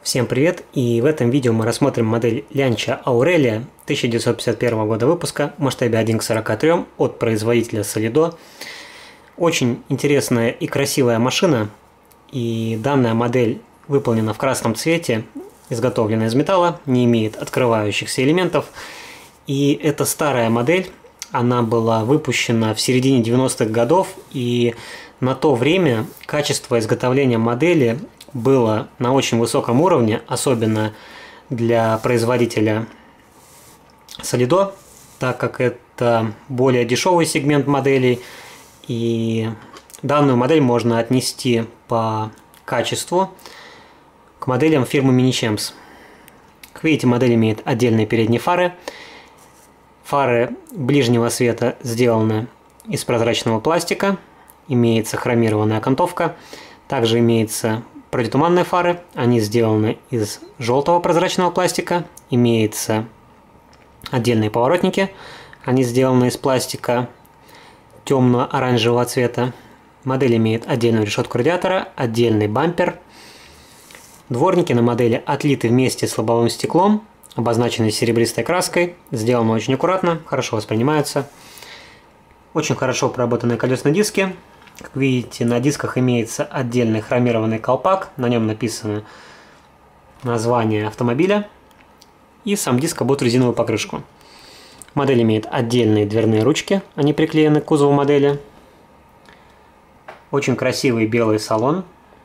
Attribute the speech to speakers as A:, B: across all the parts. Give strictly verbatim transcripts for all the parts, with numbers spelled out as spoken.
A: Всем привет! И в этом видео мы рассмотрим модель Lancia Aurelia тысяча девятьсот пятьдесят первого года выпуска в масштабе один к сорока трём от производителя Solido. Очень интересная и красивая машина, и данная модель выполнена в красном цвете, изготовлена из металла, не имеет открывающихся элементов. И это старая модель, она была выпущена в середине девяностых годов, и на то время качество изготовления модели было на очень высоком уровне, особенно для производителя Solido, так как это более дешевый сегмент моделей, и данную модель можно отнести по качеству к моделям фирмы Mini-Champs. Как видите, модель имеет отдельные передние фары. Фары ближнего света сделаны из прозрачного пластика, имеется хромированная окантовка, также имеется противотуманные фары, они сделаны из желтого прозрачного пластика, имеются отдельные поворотники, они сделаны из пластика темно-оранжевого цвета. Модель имеет отдельную решетку радиатора, отдельный бампер. Дворники на модели отлиты вместе с лобовым стеклом, обозначены серебристой краской, сделано очень аккуратно, хорошо воспринимаются. Очень хорошо проработанные колесные диски. Как видите, на дисках имеется отдельный хромированный колпак, на нем написано название автомобиля, и сам диск обут резиновую покрышку. Модель имеет отдельные дверные ручки, они приклеены к кузову модели. Очень красивый белый салон.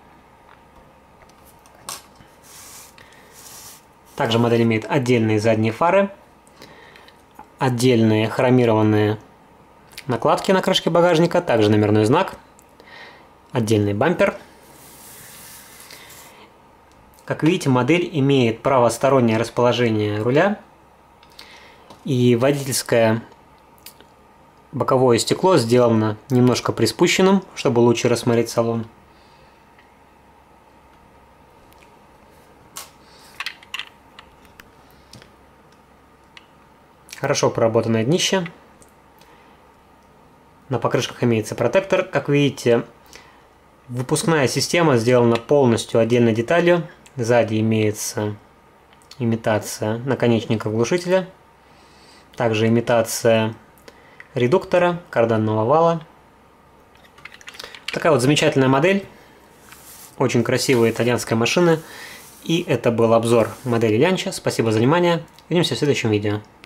A: Также модель имеет отдельные задние фары, отдельные хромированные накладки на крышке багажника, также номерной знак, отдельный бампер. Как видите, модель имеет правостороннее расположение руля, и водительское боковое стекло сделано немножко приспущенным, чтобы лучше рассмотреть салон. Хорошо проработанное днище. На покрышках имеется протектор. Как видите, выпускная система сделана полностью отдельной деталью. Сзади имеется имитация наконечника глушителя. Также имитация редуктора, карданного вала. Такая вот замечательная модель. Очень красивая итальянская машина. И это был обзор модели Lancia. Спасибо за внимание. Увидимся в следующем видео.